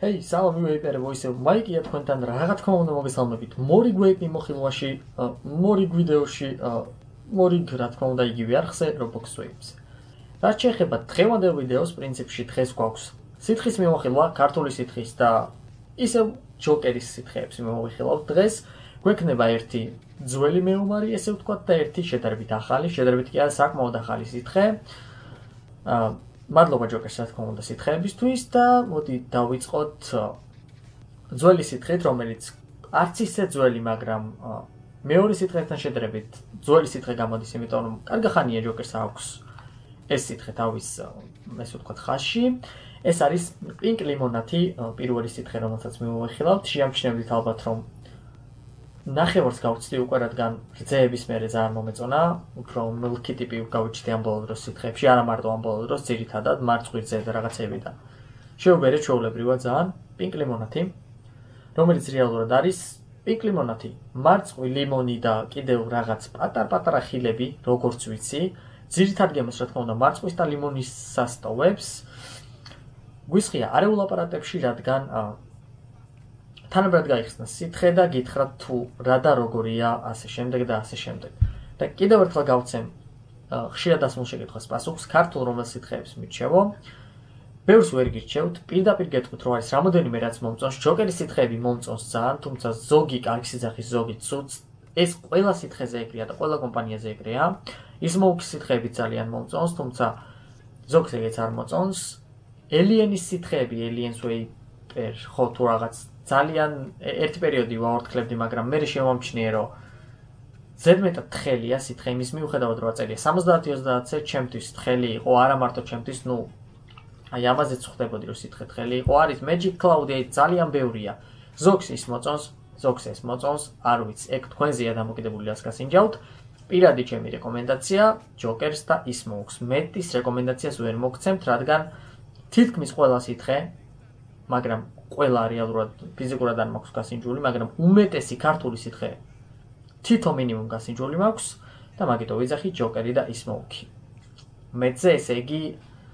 Hey, salve ვეიპერე voice მაიკია თქვენთან რა თქმა უნდა მოგესალმებით. მორიგ ვეიპი მოხილვაში, მორიგ ვიდეოში, მორიგ რა თქმა უნდა იგივე არხზე Roblox Waves. რაც შეეხება დღევანდელ ვიდეოს, პრინციპში დღეს გვაქვს სითხის მიმოხილვა, ქართული სითხის და ისევ ჯოკერის სითხეებს მიმოვიხილავთ დღეს. გვექნება ერთი ძველი მეომარი, ესე ვთქვათ, და ერთი შედარებით ახალი, შედარებით კი არა საკმაოდ ახალი სითხე. მადლობა ჯოკერს რა თქმა უნდა სითხეებისთვის და მოდი დავიწყოთ ძველი სითხით, რომელიც არც ისე ძველი, მაგრამ მეორე სითხესთან შედარებით ძველი სითხე გამოდის, იმიტომ რომ კარგი ხანია ჯოკერს აქვს ეს სითხე თავის ესე ვთქვათ ხაზში. ეს არის პინკ ლიმონათი, პირველი სითხე, რომელსაც მიმოვიხილავთ. შეამჩნევთ ალბათ რომ ნახევარს გავწდი უკვე, რადგან რძეების მერე ძალიან მომეწონა, უფრო მილკი ტიპი გავიჩდი ამ ბოლო დროს სითხეებში, არა მარტო ამ ბოლო დროს, ძირითადად მარწყვი რძე და რაღაცები და შეუბერე ჩვეულებრივად ძალიან პინკ ლიმონათი, რომელიც რეალურად არის პინკ ლიმონათი, მარწყვი ლიმონი და კიდევ რაღაც პატარ-პატარა ხილები, როგორც ვიცი, ძირითად გემოს რა თქმა უნდა მარწყვის და ლიმონის სასტოვებს. გვისხია არ ეულაპარატებში, რადგან თანაბრად გაიხსნა სითხე და გითხრათ თუ რა და როგორია, ასე შემდეგ და ასე შემდეგ. და კიდევ ერთხელ გავცემ ხშირად ასმულ შეკითხვას პასუხს, ქართულ რომელ სითხეებს მირჩევო. ბევრს ვერ გირჩევთ, პირდაპირ გეტყვით რომ არის რამოდენიმე რაც მომწონს, ჯოკერის სითხეები მომწონს ძალიან, თუმცა ზოგი კარგი სიძახის, ზოგი ცუდს. ეს ყველა სითხეზე ეგრეა და ყველა კომპანიაზე ეგრეა. ისმოუკის სითხეები ძალიან მომწონს, თუმცა ზოგს ეგეც არ მოწონს. ელიანის სითხეები, ელიენს ვეიპერ, ხო თუ რაღაც ძალიან ერთი პერიოდი ვაორთქლებდი, მაგრამ მე შემომჩნიე რომ ზედმეტად თხელია სითხე, იმის მიუხედავად რომ აწერია 70-30-ზე, ჩემთვის თხელი იყო, არა მარტო ჩემთვის, აი ამაზეც ხვდებოდი რომ სითხე თხელი იყო. არის Magic Cloud, ძალიან ბევრია. ზოგს ის მოწონს, ზოგს ეს მოწონს, არ ვიცი, ეგ თქვენზეა დამოკიდებული, რას გასინჯავთ. პირადი ჩემი რეკომენდაცია ჯოკერს და ისმოუქს. მეტის რეკომენდაციას ვერ მოგცემთ, რადგან თითქმის ყველა სითხე, მაგრამ ყველა რეალურად ფიზიკურად არ მაქვს გასინჯული, მაგრამ უმეტესი ქართული სითხე თითო მინიმუმ გასინჯული მაქვს და მაგითო ვიძახი ჯოკერი და ისმოუქი. მეზე ესე იგი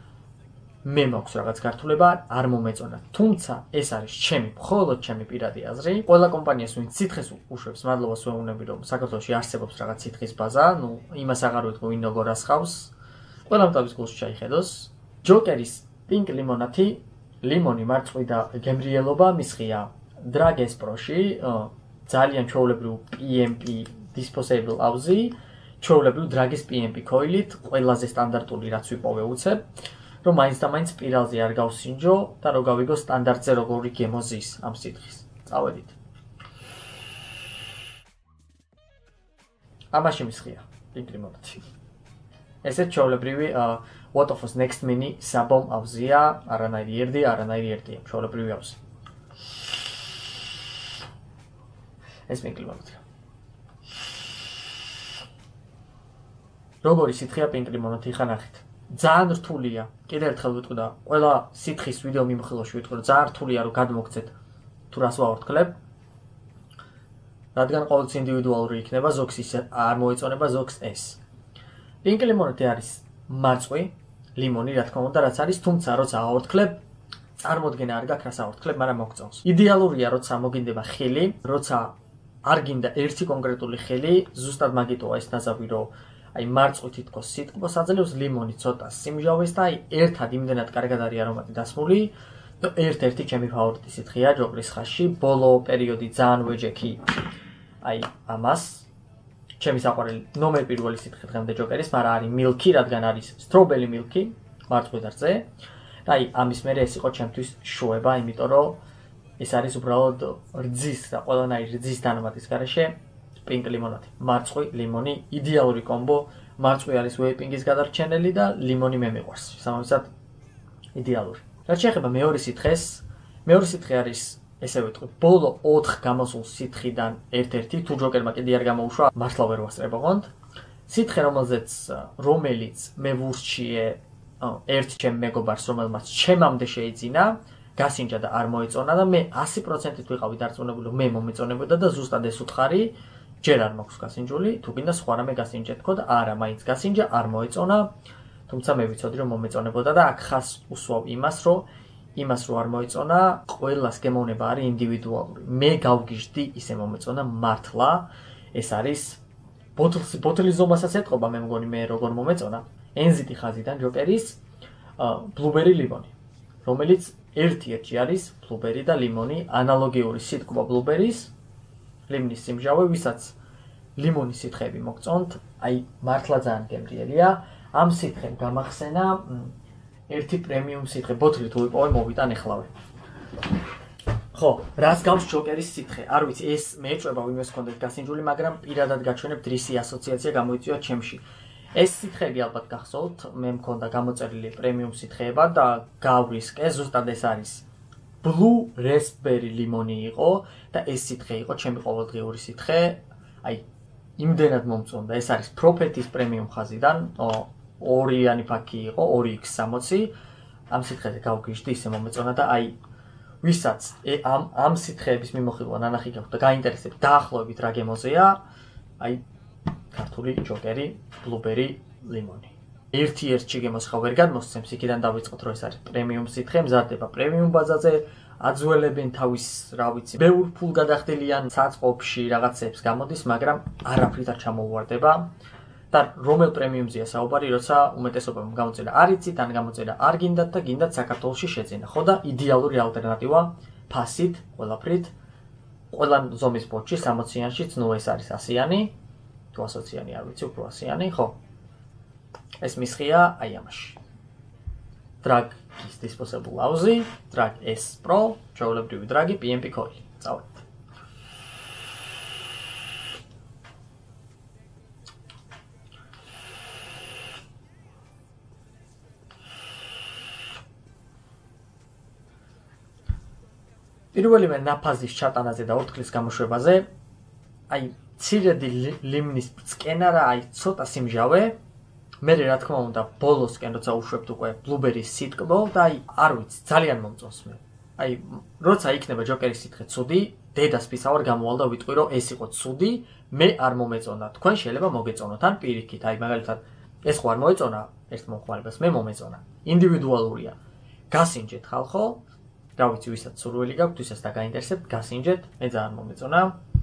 მე მაქვს რაღაც გართულება, არ მომეწონა. თუმცა ეს არის ჩემი, მხოლოდ ჩემი პირადი აზრი. ყველა კომპანიას ვინც სითხეს უშვებს, მადლობას ვეუბნები რომ საქართველოში არსებობს რაღაც სითხის ბაზა, იმას აღარ ვიტყვი ვინ როგორ ასხავს. ყველამ თავის გულში ჩაიხედოს. ჯოკერის პინკ ლიმონათი, ლიმონი, მარწყვი და გემრიელობა მისხია Drag S Pro-ში, ძალიან ჩვეულებრივ PMP disposable ავზი, ჩვეულებრივ Drag S PMP coil-ით, ყველაზე სტანდარტული რაც ვიპოვე უცებ, რომ მაინც და მაინც სპირალზე არ გავსინჯო და რომ გავიგო სტანდარტზე როგორი გემოზის ამ სითხის. წავედით. ამაში მისხია პინკ ლიმონათი. ესეც ჩვეულებრივი Waterfall's Next Mini საბომ ავზია, არანაირი ერდი, არანაირი ერთია, ჩვეულებრივი ავზი. ეს პინკ ლიმონათია. როგორი სითხეა პინკ ლიმონათი, ხა ნახეთ. ძალიან რთულია. კიდევ ერთხელ ვიტყვი და ყველა სითხის ვიდეო მიმოხილვაში ვიტყვი რომ ძალიან რთულია რომ გადმოგცეთ თუ რას ვაორთქლებ. რადგან ყოველთვის ინდივიდუალური იქნება, ზოგს ის არ მოეწონება, ზოგს ეს. პინკ ლიმონათი არის მარწყვი, ლიმონი, რა თქმა უნდა, რაც არის, თუმცა როცა აორთქლებ, წარმოდგენა არ გაქვს რას აორთქლებ, მაგრამ მოგწონს. იდეალურია, როცა მოგინდება ხილი, როცა არ გინდა ერთი კონკრეტული ხილი, ზუსტად მაგიტოა ეს ნაზავი, რომ აი მარწყვი თითქოს სიტყვას აძლევს, ლიმონი ცოტა სიმჟავეს და აი ერთად იმდენად კარგად არის არომატი დასმული. ერთ-ერთი ჩემი ფავორიტი სითხეა ჯოკერის ხაზში, ბოლო პერიოდი ძალიან ვეჯექი აი ამას. ჩემი საყვარელი ნომერ პირველი სითხე დღემდე ჯოკერის, მაგრამ არის მილკი, რადგან არის სტრობელი მილკი, მარწყვი და რძე. და აი ამის მერე ეს იყო ჩემთვის შოება, იმიტომ რომ ეს არის უბრალოდ რძის და ყველანაირი რძის დანამატის გარეშე პინკ ლიმონათი, მარწყვი, ლიმონი, იდეალური კომბო. მარწყვი არის ვეიპინგის გადარჩენელი და ლიმონი მე მიყვარს. სამომისად იდეალური. რაც შეეხება მეორე სითხეს, მეორე სითხე არის ესე ვიტყვი, ბოლო 4 გამოსულ სითხიდან ერთ-ერთი, თუ ჯოკერმა კიდე არ გამოუშვა, მართლა ვერ ვასწრებ ოღონდ. სითხე, რომელიც მე ვურჩიე ერთ ჩემ მეგობარს, რომელმაც ჩემამდე შეიძინა, გასინჯა და არ მოეწონა და მე 100%-ით ვიყავი დარწმუნებული, რომ მე მომეწონებოდა და ზუსტად ეს უთხარი, ჯერ არ მაქვს გასინჯული, თუ გინდა სხვა რამე გასინჯეთქო და არა, მაინც გასინჯა, არ მოეწონა, თუმცა მე ვიცოდი რომ მომეწონებოდა და აქ ხას უსვავ იმას, რომ იმას რო არ მოეწონა, ყველას გემოვნება არის ინდივიდუალური. მე გავგიჟდი ისე მომეწონა მართლა, ეს არის ბოთლის ზომასაც ეთყობა, მე მგონი მე როგორ მომეწონა. ენზიტი ხაზიდან ჯოკერის ბლუბერი ლიმონი, რომელიც ერთ-ერთი არის ბლუბერი და ლიმონი, ანალოგიური სიტყვა ბლუბერის, ლიმნის სიმჟავე, ვისაც ლიმონის სითხეები მოგწონთ, აი მართლა ძალიან გემრიელია. ამ სითხემ გამახსენა ერთი პრემიუმ სითხე, ბოთლი თუ ვიპოვე, მოვიტან ეხლავე. ხო, რას გავს ჯოკერის სითხე? არ ვიცი, ეს მეეჭვება ვინმეს ჰქონდეთ გასინჯული, მაგრამ პირადად გაჩვენებთ რისი ასოციაცია გამოიწვია ჩემში. ეს სითხეები ალბათ გახსოვთ, მე მქონდა გამოწერილი პრემიუმ სითხეება და გავრისკე, ზუსტად ეს არის Blue Raspberry ლიმონი იყო და ეს სითხე იყო ჩემი ყოველდღიური სითხე. აი, იმდენად მომწონდა, ეს არის პროფეთის პრემიუმ ხაზიდან, ორიანი ფაქი იყო, 2x60. ამ სითხეზე გავგიჟდი, ისე მომეწონა და აი, ვისაც ამ სითხეების მიმოხილვა ნანახი გაქვთ და გაინტერესებთ დაახლოებით რა გემოზეა, აი, ქართული ჯოკერი, ბლუბერი, ლიმონი. ერთ-ერთი გემოს ხა ვერ გადმოსცემს, იქიდან დავიწყოთ, რომ ეს არის პრემიუმ სითხე, მზადდება პრემიუმ ბაზაზე, აძველებენ თავის, რა ვიცი, ბევრ ფულგადახდელიან საწყობში რაღაცებს გამოდის, მაგრამ არაფრით არ ჩამოუვარდება. და რომელ პრემიუმზეა საუბარი, როცა უმეტესობამ გამოწერა არ იცით, ან გამოწერა არ გინდათ და გინდათ საქართველოში შეძენა. ხო და იდეალური ალტერნატივა ფასით, ყველაფრით, ყველა ზომის ბოჭი 60-იანშიც, ნუ ეს არის 100-იანი, თუ 100-იანი არ ვიცი, უფრო 100-იანი, ხო? ეს მისხია აი ამაში. დრაგის disposable ლაუზი, Drag S Pro, ჩვეულებრივი დრაგი, PMP coil. წავედით. პირველივე ნაფაზის ჩატანაზე და ორთქლის გამოშვებაზე, აი მცირედი ლიმნის წკენა რა, აი ცოტა სიმჟავე, მე რა თქმა უნდა ბოლოსკენ როცა უშვებთ უკვე ბლუბერის სიტკბო და აი არ ვიცი, ძალიან მომწონს მე. აი როცა იქნება ჯოკერის სითხე ცუდი, დედას ფისავარ გამოვალ და ვიტყვი რომ ეს იყო ცუდი, მე არ მომეწონა. თქვენ შეიძლება მოგეწონოთ ან პირიქით, აი მაგალითად ეს ხო არ მოეწონა ერთ მომხმარებას, მე მომეწონა. ინდივიდუალურია. გასინჯეთ ხალხო, რა ვიცი, ვისაც სურვილი გაქვთ, ვისაც და გაინტერესებთ, გასინჯეთ, მე ძალიან მომეწონა.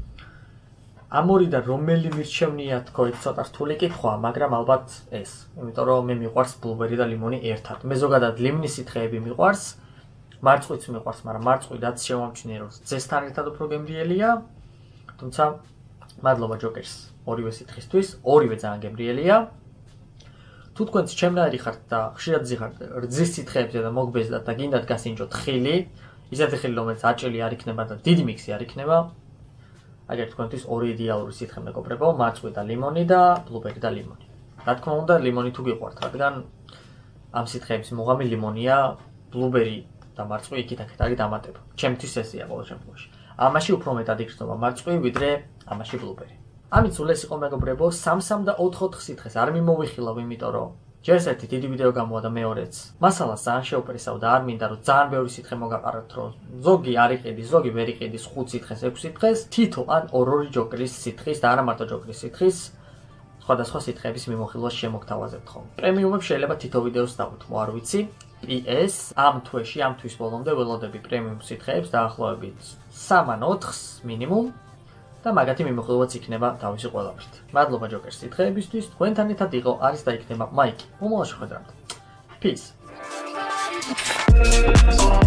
ამ ორიდან რომელი მირჩევნია თქო, ცოტა რთული კითხვაა, მაგრამ ალბათ ეს, იმიტომ რომ მე მიყვარს ბლუბერი და ლიმონი ერთად. მე ზოგადად ლიმნის სითხეები მიყვარს, მარწყვიც მიყვარს, მაგრამ მარწყვიდაც შევამჩნიე, რომ ძესთან ერთად უფრო გემრიელია. თუმცა მადლობა ჯოკერს ორივე სითხისთვის, ორივე ძალიან გემრიელია. თუ თქვენც ჩემნაირი ხართ და ხშირად ზიღართ რძის სითხეებზე და მოგბეზდათ და გინდათ გასინჯოთ ხილი, ისეთი ხილი, რომელიც აჭილი არ იქნება და დიდი მიქსი არ იქნება, აგერ თქვენთვის ორი იდეალური სითხე მეგობრებო, მარწყვი და ლიმონი და ბლუბერი და ლიმონი. რა თქმა უნდა, ლიმონი თუ გიყვართ, რადგან ამ სითხეების მუღამი ლიმონია, ბლუბერი და მარწყვი იქით-აქეთ არის დამატება. ჩემთვის ესეა ყოველ შემთხვევაში. ამაში უფრო მეტად იგრძნობა მარწყვი, ვიდრე ამაში ბლუბერი. ამით სულ ეს იყო მეგობრებო, 3 და 4 სითხეს არ მიმოვიხილავ, იმიტომ რომ ჯერ ერთი დიდი ვიდეო გამოვა და მეორეც მასალას ძალიან შეუპირისავ და არ მინდა რომ ძალიან ბევრი სითხე მოგაყაროთ, რომ ზოგი არ იყიდის, ზოგი ვერ იყიდის 5 სითხეს, 6 სითხეს, თითო ან ორ-ორი ჯოკერის სითხის და არა მარტო ჯოკერის სითხის სხვადასხვა სითხეების მიმოხილვას შემოგთავაზებთ ხოლმე. პრემიუმებს შეიძლება თითო ვიდეოს დავუთმო, არ ვიცი. PS ამ თვეში, ამ თვის ბოლომდე ველოდები პრემიუმ სითხეებს დაახლოებით 3 ან 4 მინიმუმ. და მაგათი მიმოხილვაც იქნება თავისი ყველაფრით. მადლობა ჯოკერის სითხეებისთვის, თქვენთან ერთად იყო არის და იქნება მაიკი. მომავალ შეხვედრამდე. Peace.